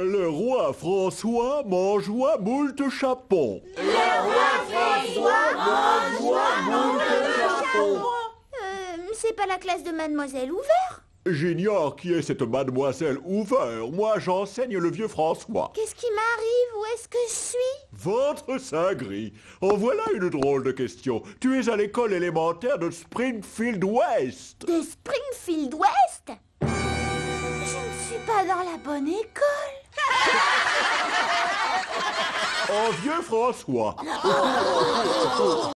Le roi François mangeoit moult chapons. C'est pas la classe de Mademoiselle Ouvert? J'ignore qui est cette mademoiselle Hoover. Moi, j'enseigne le vieux François. Qu'est-ce qui m'arrive? Où est-ce que je suis? Ventre saint gris. En voilà une drôle de question. Tu es à l'école élémentaire de Springfield West. De Springfield West? Je ne suis pas dans la bonne école. En vieux François.